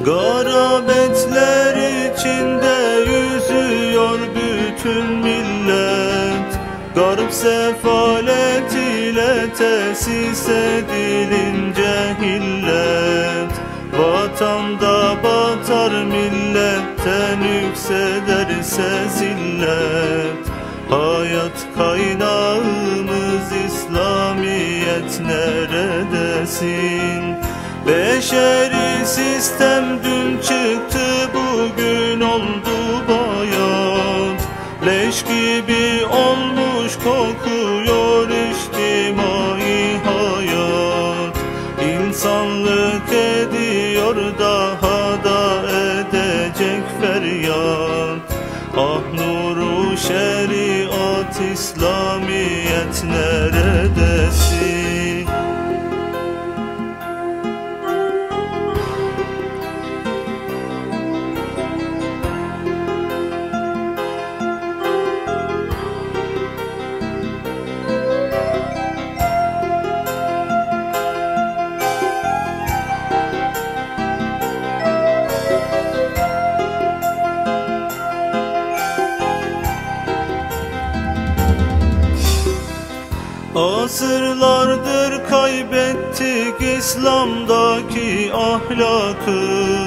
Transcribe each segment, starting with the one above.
Garabetler içinde yüzüyor bütün millet. Garip sefalet ile tesis edilince hillet. Vatanda batar milletten yüksederse zillet. Hayat kaynağımız İslamiyet neredesin? Beşeri sistem dün çıktı bugün oldu bayat. Leş gibi olmuş kokuyor içtimai hayat. İnsanlık ediyor daha da edecek feryat. Ah nuru şeriat İslamiyet neredesin? Asırlardır kaybettik İslam'daki ahlakı.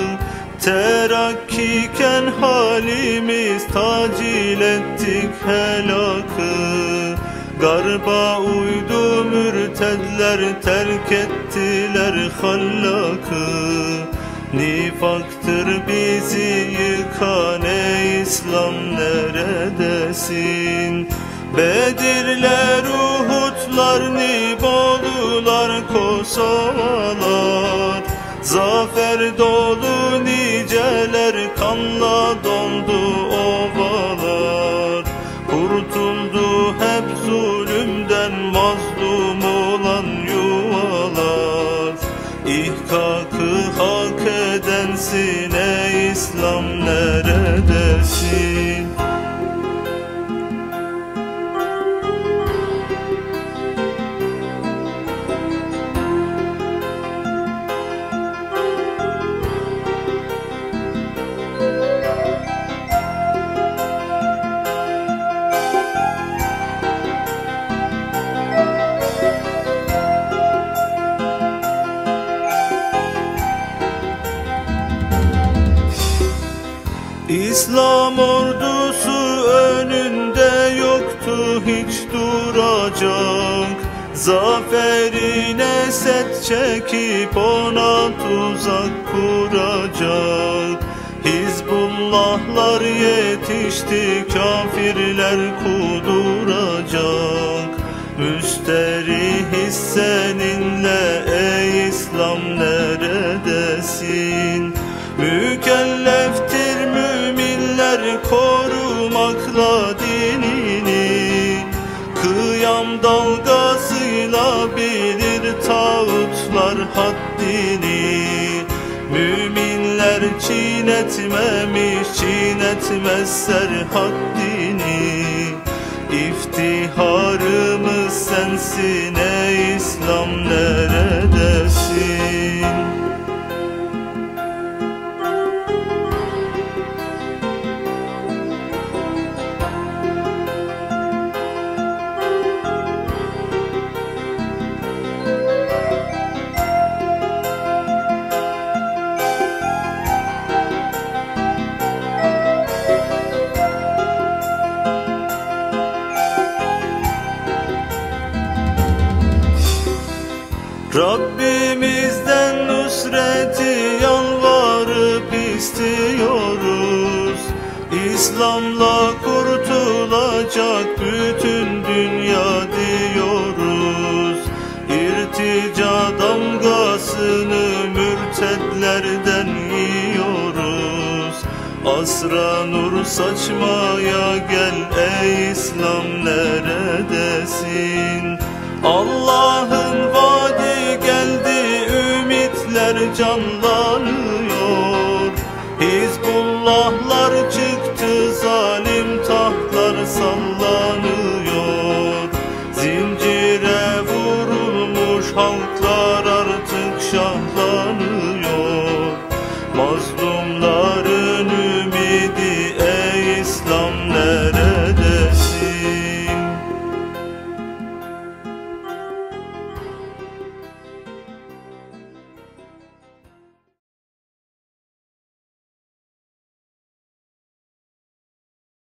Terakkiken halimiz tacil ettik helakı. Garba uydu mürtedler terk ettiler hallakı. Nifaktır bizi yıkan ey İslam neredesin? Bedirler, Uhudlar, Nibolular, Kosovalar. Zafer dolu niceler kanla dondu ovalar. Kurtuldu hep zulümden mazlum olan yuvalar. İhkakı hak edensin ey İslam neredesin? İslam ordusu önünde yoktu hiç duracak. Zaferine set çekip ona tuzak kuracak. Hizbullahlar yetişti, kafirler kuduracak. Müsterih seninle ey İslam neredesin? Mükelleftir müminler korumakla dinini. Kıyam dalgasıyla bilir tağutlar haddini. Müminler çiğnetmemiş, çiğnetmezler haddini. İftiharımız sensin ey İslam neredesin? Rabbimizden nusreti yalvarıp istiyoruz. İslam'la kurtulacak bütün dünya diyoruz. İrtica damgasını mürtedlerden yiyoruz. Asra nur saçmaya gel ey İslam neredesin? Allah'ın vaadi geldi, ümitler canlanıyor.